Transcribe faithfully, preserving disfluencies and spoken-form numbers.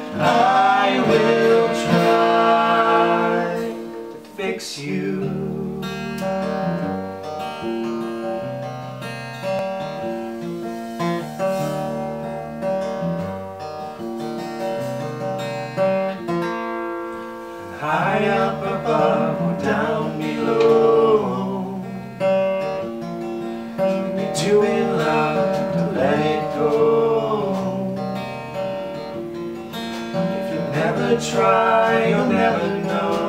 I will try to fix you. High up above or down below, you'll be too in love to let it go. If you never try, you'll never know.